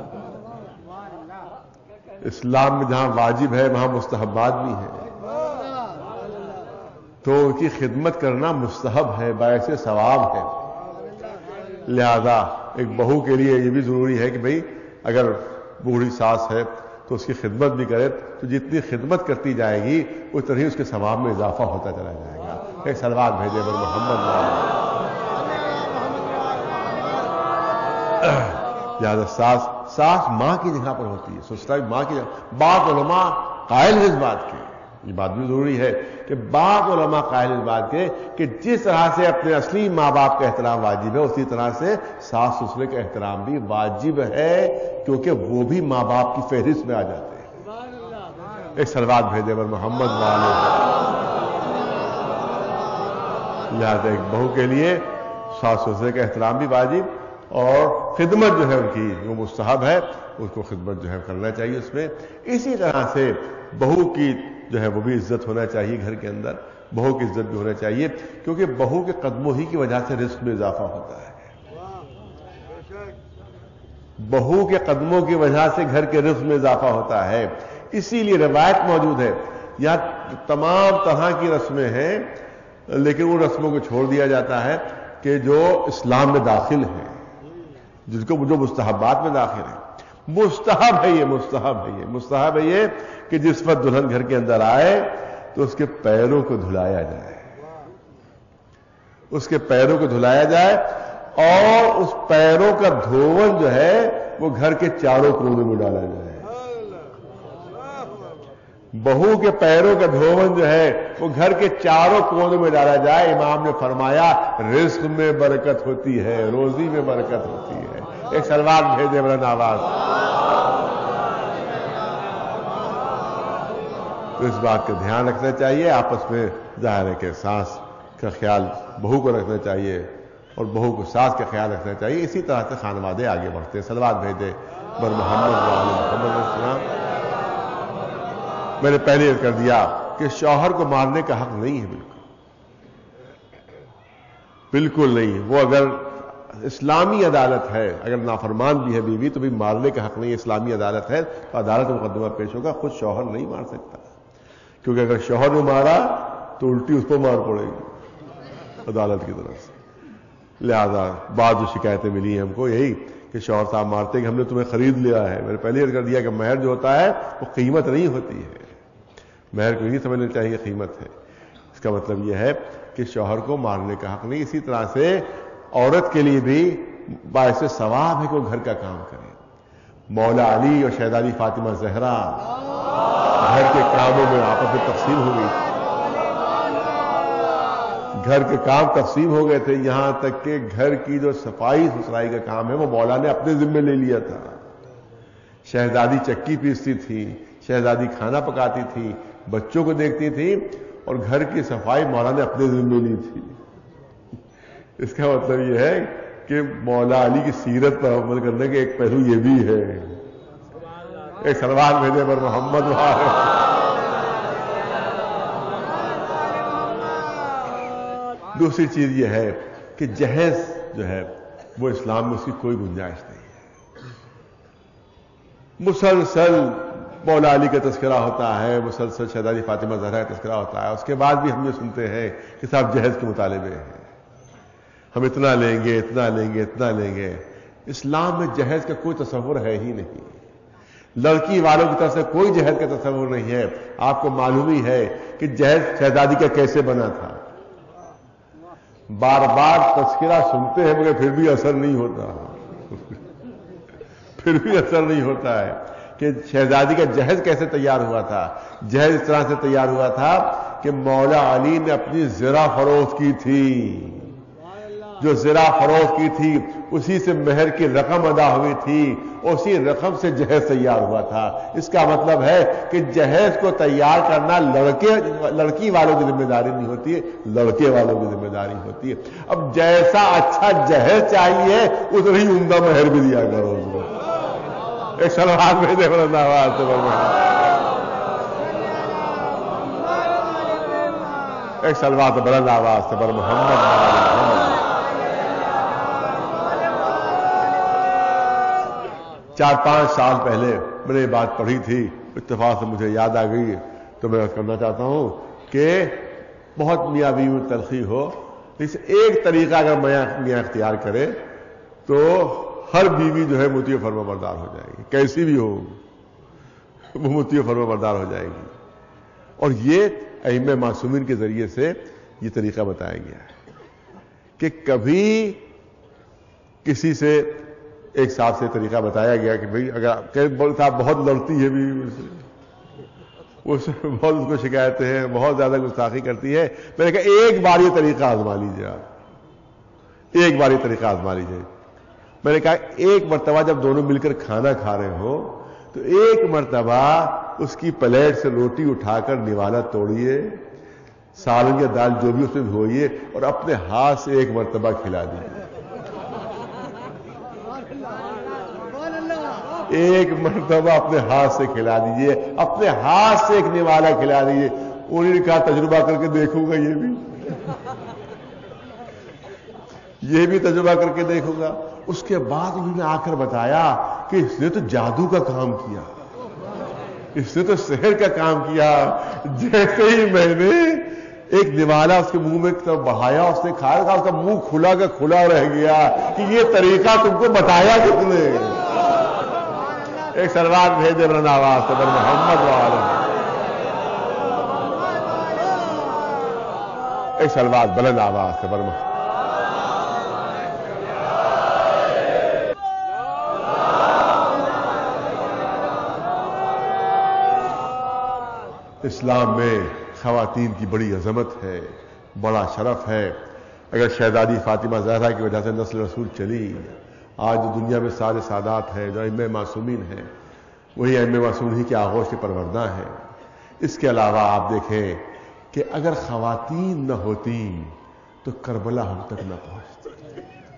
اسلام میں جہاں واجب ہے وہاں مستحبات بھی ہیں، تو ان کی خدمت کرنا مستحب ہے، باعث ثواب ہے۔ لہذا ایک بہو کے لیے یہ بھی ضروری ہے کہ بھئی اگر بوڑھی ساس ہے تو اس کی خدمت بھی کرے، تو جتنی خدمت کرتی جائے گی اس طرح اس کے ثواب میں اضافہ ہوتا چلا جائے گا۔ ایک صلوات بھیجے بر محمد۔ لہذا ساس ساس ماں کی جگہ پر ہوتی ہے، سسرال ماں کی جگہ۔ بعض علماء قائل ہیں اس بات کے، یہ بات بھی ضروری ہے کہ بعض علماء قائل اس بات کے کہ جس طرح سے اپنے اصلی ماں باپ کا احترام واجب ہے، اسی طرح سے ساس سسرے کا احترام بھی واجب ہے، کیونکہ وہ بھی ماں باپ کی فہرست میں آ جاتے ہیں۔ ایک صلوات بھیجے بر محمد والے۔ لہذا ایک بہو کے لیے ساس سسرے کا احترام بھی واجب، اور خدمت جو ہے ان کی وہ مستحب ہے، اس کو خدمت جو ہے کرنا چاہیے اس میں۔ اسی طرح سے بہو کی جو ہے وہ بھی عزت ہونا چاہیے گھر کے اندر، بہو کی عزت بھی ہونا چاہیے، کیونکہ بہو کے قدموں ہی کی وجہ سے رزق میں اضافہ ہوتا ہے۔ بہو کے قدموں کی وجہ سے گھر کے رزق میں اضافہ ہوتا ہے، اسی لیے روایت موجود ہے، یہاں تمام طرح کی رسمیں ہیں لیکن ان رسموں کو چھوڑ دیا جاتا ہے کہ جو اسلام میں داخل ہیں، جس کو جو مستحبات میں داخل ہیں۔ مستحب ہے یہ مستحب ہے یہ مستحب ہے یہ کہ جس وقت دلہن گھر کے اندر آئے تو اس کے پیروں کو دھلایا جائے، اس کے پیروں کو دھلایا جائے، اور اس پیروں کا دھون جو ہے وہ گھر کے چاروں کونے میں ڈالا جائے۔ بہو کے پیروں کا دھون جو ہے وہ گھر کے چاروں کونے میں ڈالا جائے۔ امام نے فرمایا رزق میں برکت ہوتی ہے، روزی میں برکت ہوتی ہے۔ ایک صلوات بھیجے بلند آواز۔ تو اس بات کا دھیان رکھنا چاہیے، آپس میں ظاہر ہے کہ ساس کا خیال بہو کو رکھنا چاہیے اور بہو کو ساس کا خیال رکھنا چاہیے۔ اسی طرح سے خانوادے آگے بڑھتے ہیں۔ صلوات بھیجے بر محمد وعلی محمد علیہ السلام۔ میں نے پہلے کر دیا کہ شوہر کو مارنے کا حق نہیں ہے، بالکل بالکل نہیں۔ وہ اگر اسلامی عدالت ہے، اگر نافرمان بھی ہے بیوی تو بھی مارنے کا حق نہیں ہے، اسلامی عدالت ہے تو عدالت میں مقدمہ پیش ہوگا، خود شوہر نہیں مار سکتا، کیونکہ اگر شوہر نے مارا تو الٹی اس پر مار پڑے گی عدالت کی طرف سے۔ لہذا بعض جو شکایتیں ملی ہیں ہم کو یہی کہ شوہر صاحب مارتے کہ ہم نے تمہیں خرید لیا ہے۔ میں نے پہلے کر دیا کہ مہر جو ہوتا ہے وہ قیمت نہیں ہوتی ہے، مہر کو نہیں سمجھنا چاہیے قیمت ہے۔ اس کا مطلب یہ ہے کہ شوہر کو مارنے کا حق نہیں۔ اسی طرح سے عورت کے لیے بھی باعث ثواب ہے کہ وہ گھر کا کام کرے۔ مولا علی اور شہزادی فاطمہ زہرا گھر کے کاموں میں آپس میں تقسیم ہو گئی، گھر کے کام تقسیم ہو گئے تھے، یہاں تک کہ گھر کی جو صفائی ستھرائی کا کام ہے وہ مولا نے اپنے ذمے لے لیا تھا۔ شہزادی چکی پیستی تھی، شہزادی کھانا پکاتی تھی، بچوں کو دیکھتی تھی، اور گھر کی صفائی مولا نے اپنے ذمے لی تھی۔ اس کا مطلب یہ ہے کہ مولا علی کی سیرت پر عمل کرنے کے ایک پہلو یہ بھی ہے۔ ایک صلوات بھیجے پر محمد وعلى۔ دوسری چیز یہ ہے کہ جہیز جو ہے وہ اسلام میں اس کی کوئی گنجائش نہیں ہے۔ مسلسل مولا علی کا تذکرہ ہوتا ہے، مسلسل شہزادی فاطمہ زہرا کا تذکرہ ہوتا ہے، اس کے بعد بھی ہم یہ سنتے ہیں کہ صاحب جہیز کے مطالبے ہیں، ہم اتنا لیں گے اتنا لیں گے اتنا لیں گے۔ اسلام میں جہیز کا کوئی تصور ہے ہی نہیں، لڑکی والوں کی طرف سے کوئی جہیز کا تصور نہیں ہے۔ آپ کو معلوم ہی ہے کہ جہیز شہزادی کا کیسے بنا تھا، بار بار تذکرہ سنتے ہیں مگر پھر بھی اثر نہیں ہوتا پھر بھی اثر نہیں ہوتا ہے کہ شہزادی کا جہیز کیسے تیار ہوا تھا۔ جہیز اس طرح سے تیار ہوا تھا کہ مولا علی نے اپنی زرہ فروخت کی تھی، جو زرہ فروخت کی تھی اسی سے مہر کی رقم ادا ہوئی تھی، اسی رقم سے جہیز تیار ہوا تھا۔ اس کا مطلب ہے کہ جہیز کو تیار کرنا لڑکے لڑکی والوں کی ذمہ داری نہیں ہوتی ہے، لڑکے والوں کی ذمہ داری ہوتی ہے۔ اب جیسا اچھا جہیز چاہیے اتنا ہی عمدہ مہر بھی دیا کرو۔ ایک صلوات میں دے بلند آواز سے ایک صلوات بلند آواز سے بر محمد محمد۔ چار پانچ سال پہلے میں نے یہ بات پڑھی تھی، اتفاق سے مجھے یاد آ گئی، تو میں کرنا چاہتا ہوں کہ بہت میاں بیوی میں تلخی ہو، اس ایک طریقہ اگر میاں اختیار کرے تو ہر بیوی جو ہے مطیع فرما بردار ہو جائے گی، کیسی بھی ہو وہ مطیع فرما بردار ہو جائے گی. اور یہ ائمہ معصومین کے ذریعے سے یہ طریقہ بتایا گیا ہے کہ کبھی کسی سے ایک صاحب سے طریقہ بتایا گیا کہ بھئی اگر صاحب بہت لڑتی ہے بھی اس بہت اس کو شکایتیں ہیں، بہت زیادہ گستاخی کرتی ہے، میں نے کہا ایک بار یہ طریقہ آزما لیجیے، آپ ایک بار یہ طریقہ آزما لیجیے. میں نے کہا ایک مرتبہ جب دونوں مل کر کھانا کھا رہے ہو تو ایک مرتبہ اس کی پلیٹ سے روٹی اٹھا کر نوالا توڑیے، سالن یا دال جو بھی اس میں دھوئیے اور اپنے ہاتھ سے ایک مرتبہ کھلا دیجیے. ایک مرتبہ اپنے ہاتھ سے کھلا دیجیے، اپنے ہاتھ سے ایک نوالا کھلا دیجیے. انہوں نے کہا تجربہ کر کے دیکھوں گا، یہ بھی یہ بھی تجربہ کر کے دیکھوں گا. اس کے بعد انہوں نے آ کر بتایا کہ اس نے تو جادو کا کام کیا، اس نے تو سحر کا کام کیا. جیسے ہی میں نے ایک نوالا اس کے منہ میں طرف بہایا، اس نے کھایا، کہا اس کا منہ کھلا کا کھلا رہ گیا کہ یہ طریقہ تم کو بتایا کس نے؟ ایک سلوات بھیجے بلند آواز سے بر محمد وعلہ، ایک سلوات بلند آواز سے بر محمد. اسلام میں خواتین کی بڑی عظمت ہے، بڑا شرف ہے. اگر شہزادی فاطمہ زہرا کی وجہ سے نسل رسول چلی، آج جو دنیا میں سارے سادات ہیں جو ائمہ معصومین ہیں وہی ائمہ معصومین ہی کے آغوش کے پروردہ ہیں. اس کے علاوہ آپ دیکھیں کہ اگر خواتین نہ ہوتی تو کربلا ہم تک نہ پہنچتی.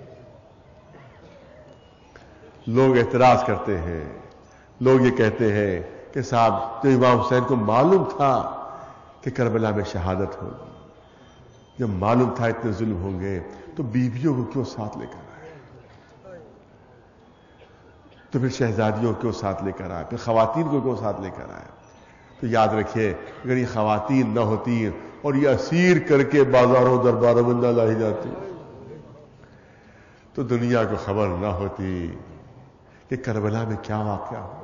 لوگ اعتراض کرتے ہیں، لوگ یہ کہتے ہیں کہ صاحب تو امام حسین کو معلوم تھا کہ کربلا میں شہادت ہوگی، جب معلوم تھا اتنے ظلم ہوں گے تو بیویوں کو کیوں ساتھ لے کر آئے، تو پھر شہزادیوں کو کیوں ساتھ لے کر آئے، پھر خواتین کو کیوں ساتھ لے کر آئے. تو یاد رکھیے اگر یہ خواتین نہ ہوتی اور یہ اسیر کر کے بازاروں درباروں میں نہ لائی جاتی تو دنیا کو خبر نہ ہوتی کہ کربلا میں کیا واقعہ ہوا.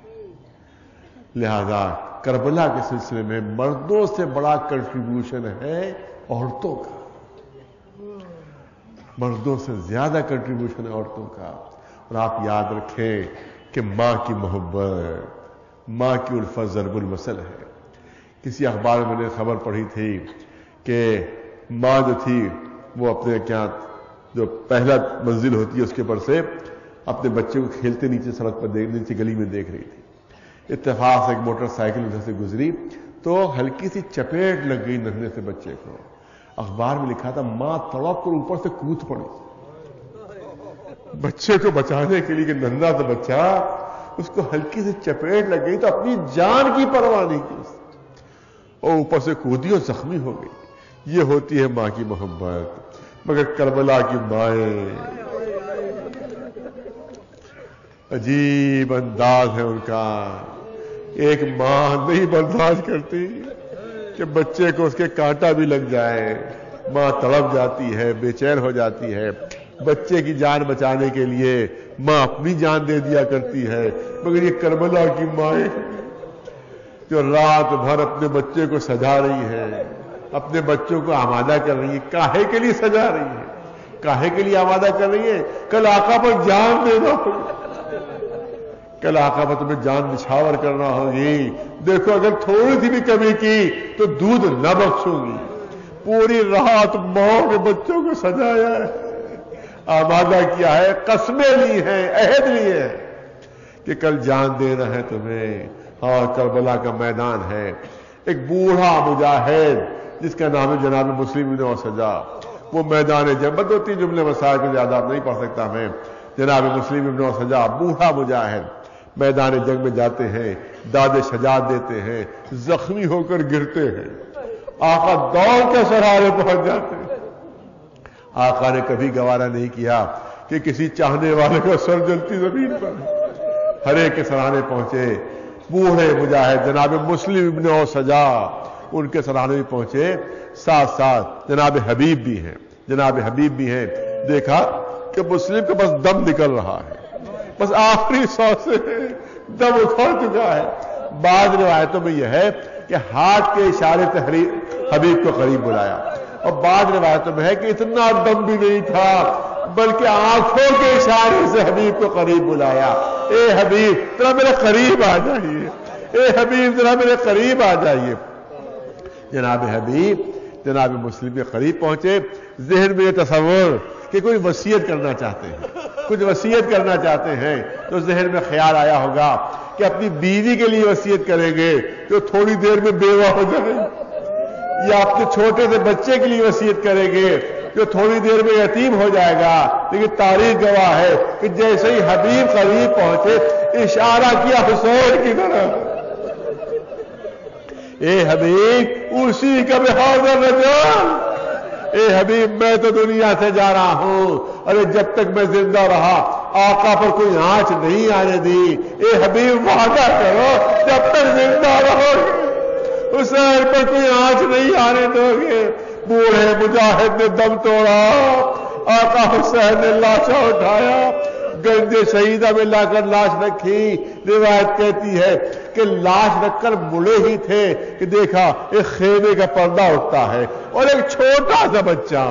لہذا کربلا کے سلسلے میں مردوں سے بڑا کنٹریبیوشن ہے عورتوں کا، مردوں سے زیادہ کنٹریبیوشن ہے عورتوں کا. اور آپ یاد رکھیں کہ ماں کی محبت، ماں کی الفت ضرب المثل ہے. کسی اخبار میں نے خبر پڑھی تھی کہ ماں جو تھی وہ اپنے کیا جو پہلا منزل ہوتی ہے اس کے اوپر سے اپنے بچے کو کھیلتے نیچے سڑک پر دیکھ نیچے گلی میں دیکھ رہی تھی. اتفاق سے ایک موٹر سائیکل ادھر سے گزری تو ہلکی سی چپیٹ لگ گئی ننھے سے بچے کو. اخبار میں لکھا تھا ماں تڑپ کر اوپر سے کود پڑی بچے کو بچانے کے لیے کہ ننھا سا بچہ، اس کو ہلکی سی چپیٹ لگ گئی تو اپنی جان کی پرواہ نہیں کی اور اوپر سے کودی اور زخمی ہو گئی. یہ ہوتی ہے ماں کی محبت. مگر کربلا کی مائیں عجیب انداز ہے ان کا. ایک ماں نہیں برداشت کرتی کہ بچے کو اس کے کانٹا بھی لگ جائے، ماں تڑپ جاتی ہے، بے چین ہو جاتی ہے. بچے کی جان بچانے کے لیے ماں اپنی جان دے دیا کرتی ہے. مگر یہ کربلا کی مائیں جو رات بھر اپنے بچے کو سجا رہی ہے، اپنے بچوں کو آمادہ کر رہی ہے، کاہے کے لیے سجا رہی ہے، کاہے کے لیے آمادہ کر رہی ہے؟ کل آقا پر جان دینا ہوگا، کل آقا پر تمہیں جان نچھاور کرنا ہوگی. دیکھو اگر تھوڑی سی بھی کمی کی تو دودھ نہ بخشوں گی. پوری رات ماں کے بچوں کو سجایا ہے، آمادہ کیا ہے، قسمیں لی ہیں، عہد لیے ہیں کہ کل جان دینا ہے تمہیں. ہاں کربلا کا میدان ہے. ایک بوڑھا مجاہد جس کا نام ہے جناب مسلم بن اوسجا، وہ میدان جنگ، دو تین جملے مسائل کو زیادہ آپ نہیں پڑھ سکتا میں. جناب مسلم بن اوسجا بوڑھا مجاہد میدان جنگ میں جاتے ہیں، داد شجاعت دیتے ہیں، زخمی ہو کر گرتے ہیں. آقا دوڑ کے سرارے پہنچ جاتے ہیں. آقا نے کبھی گوارا نہیں کیا کہ کسی چاہنے والے کا سر جلتی زمین پر. ہر ایک کے سراہنے پہنچے، بوڑھے مجاہد جناب مسلم ابن اوسجا ان کے سراہنے بھی پہنچے، ساتھ ساتھ جناب حبیب بھی ہیں، جناب حبیب بھی ہیں۔ دیکھا کہ مسلم کے بس دم نکل رہا ہے، بس آخری سو سے دم اکھڑ چکا ہے۔ بعض روایتوں میں یہ ہے کہ ہاتھ کے اشارے سے حبیب کو قریب بلایا، اور بعض روایتوں میں ہے کہ اتنا دم بھی نہیں تھا بلکہ آنکھوں کے اشارے سے حبیب کو قریب بلایا، اے حبیب ذرا میرے قریب آ جائیے، اے حبیب ذرا میرے قریب آ جائیے۔ جناب حبیب جناب مسلم کے قریب پہنچے، ذہن میں یہ تصور کہ کوئی وصیت کرنا چاہتے ہیں، کچھ وصیت کرنا چاہتے ہیں، تو ذہن میں خیال آیا ہوگا کہ اپنی بیوی کے لیے وصیت کریں گے جو تھوڑی دیر میں بیوہ ہو جائے، یا اپنے چھوٹے سے بچے کے لیے وصیت کریں گے جو تھوڑی دیر میں یتیم ہو جائے گا۔ لیکن تاریخ گواہ ہے کہ جیسے ہی حبیب قریب پہنچے اشارہ کیا حسین کی طرف، اے حبیب اسی کا بحاضر رجال، اے حبیب میں تو دنیا سے جا رہا ہوں، ارے جب تک میں زندہ رہا آقا پر کوئی آنچ نہیں آنے دی، اے حبیب وعدہ کرو جب تک زندہ رہو حسین پر کوئی آنچ نہیں آنے دو گے۔ بوڑھے مجاہد نے دم توڑا، آقا حسین نے لاشا اٹھایا، گنج شہیدہ میں لا کر لاش رکھی۔ روایت کہتی ہے کہ لاش رکھ کر مڑے ہی تھے کہ دیکھا ایک خیمے کا پردہ اٹھتا ہے اور ایک چھوٹا سا بچہ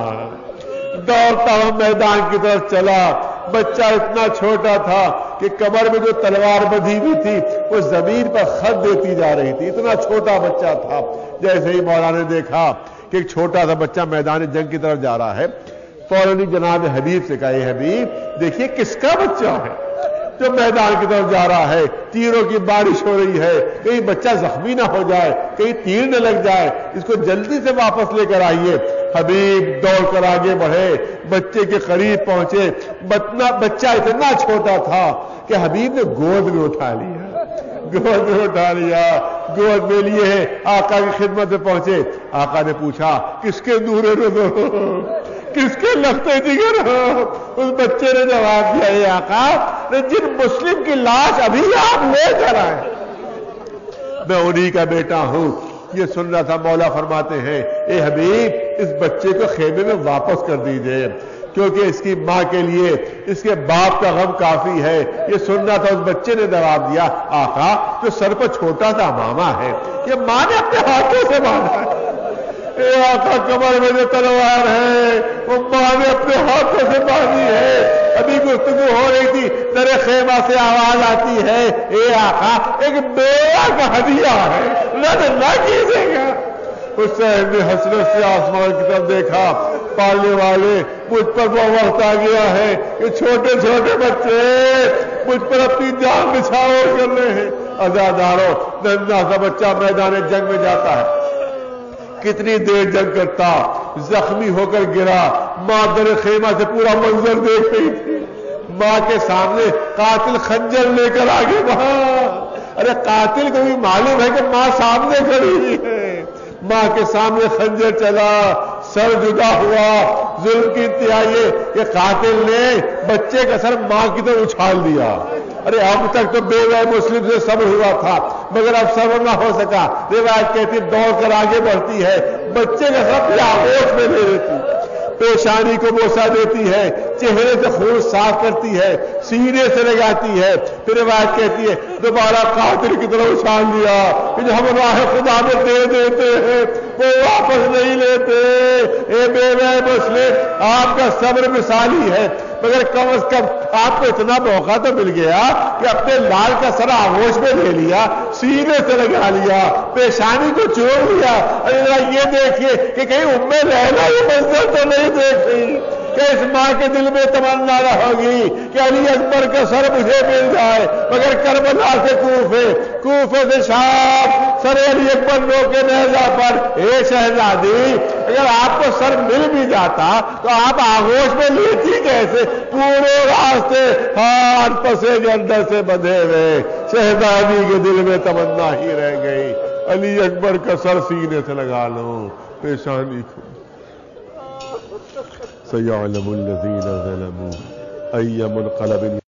دوڑتا ہوا میدان کی طرف چلا۔ بچہ اتنا چھوٹا تھا کہ کمر میں جو تلوار بندھی ہوئی تھی وہ زمین پر خط دیتی جا رہی تھی، اتنا چھوٹا بچہ تھا۔ جیسے ہی مولا نے دیکھا کہ ایک چھوٹا سا بچہ میدان جنگ کی طرف جا رہا ہے، فوراً جناب حبیب سے کہا، اے حبیب دیکھیے کس کا بچہ ہے جو میدان کی طرف جا رہا ہے، تیروں کی بارش ہو رہی ہے، کہیں بچہ زخمی نہ ہو جائے، کہیں تیر نہ لگ جائے، اس کو جلدی سے واپس لے کر آئیے۔ حبیب دوڑ کر آگے بڑھے، بچے کے قریب پہنچے، بچہ اتنا چھوٹا تھا کہ حبیب نے گود میں اٹھا لیا، گود میں اٹھا لیا، گود میں لیے آقا کی خدمت میں پہنچے۔ آقا نے پوچھا کس کے نور رضو، کس کے لختے جگر ہو؟ اس بچے نے جواب دیا، اے آقا جن مسلم کی لاش ابھی آپ لے کر آئے میں انہی کا بیٹا ہوں۔ یہ سن رہا تھا، مولا فرماتے ہیں اے حبیب اس بچے کو خیمے میں واپس کر دیجئے، کیونکہ اس کی ماں کے لیے اس کے باپ کا غم کافی ہے۔ یہ سننا تھا، اس بچے نے جواب دیا، آقا جو سر پر چھوٹا سا ماما ہے یہ ماں نے اپنے ہاتھوں سے باندھا ہے، اے آقا کمر میں جو تلوار ہے وہ ماں نے اپنے ہاتھوں سے باندھی ہے۔ ابھی گفتگو ہو رہی تھی، تیرے خیمہ سے آواز آتی ہے، اے آقا ایک بیوہ کا ہدیہ ہے، رد نہ کیجیے گا۔ حسین نے حسرت سے آسمان کی طرف دیکھا، پالنے والے مجھ پر وہ وقت آ گیا ہے کہ چھوٹے چھوٹے بچے مجھ پر اپنی جان نچھاور کر رہے ہیں۔ عزادارو ننھا سا بچہ میدان جنگ میں جاتا ہے، کتنی دیر جنگ کرتا، زخمی ہو کر گرا، ماں در خیمہ سے پورا منظر دیکھ رہی تھی، ماں کے سامنے قاتل خنجر لے کر آگے بڑھا۔ ارے قاتل کو بھی معلوم ہے کہ ماں سامنے کھڑی ہوئی ہے، ماں کے سامنے خنجر چلا، سر جدا ہوا۔ ظلم کی انتہا یہ کہ قاتل نے بچے کا سر ماں کی طرف اچھال دیا۔ ارے اب تک تو بیوہ مسلم سے صبر ہوا تھا مگر اب صبر نہ ہو سکا۔ روایت کہتی دوڑ کر آگے بڑھتی ہے، بچے کا سر اپنے آغوش میں لے لیتی، پیشانی کو بوسہ دیتی ہے، چہرے سے خون صاف کرتی ہے، سینے سے لگاتی ہے۔ پھر روایت کہتی ہے دوبارہ قاتل کی طرف اچھال دیا کہ جو ہم راہ خدا میں دے دیتے ہیں وہ واپس نہیں لیتے۔ اے بیوہ مسلم آپ کا صبر مثالی ہے، مگر کم از کم آپ کو اتنا موقع تو مل گیا کہ اپنے لال کا سر آغوش میں لے لیا، سینے سے لگا لیا، پیشانی کو چوم لیا۔ ذرا یہ دیکھیے کہ کہیں ام لیلا یہ منظر تو نہیں دیکھ رہی کہ اس ماں کے دل میں تمنا نہ ہوگی کہ علی اکبر کا سر مجھے مل جائے، مگر کربلا سے کوفے، کوفے سے شام، سر علی اکبر لو کے نیزہ پر۔ اے شہزادی اگر آپ کو سر مل بھی جاتا تو آپ آغوش میں لیتی کیسے؟ پورے راستے ہاتھ پسے گردن سے بندھے ہوئے، شہزادی کے دل میں تمنا ہی رہ گئی علی اکبر کا سر سینے سے لگا لوں، پیشانی کو۔ سَيَعْلَمُ الَّذِينَ ظَلَمُوا أَيَّ مُنْقَلَبٍ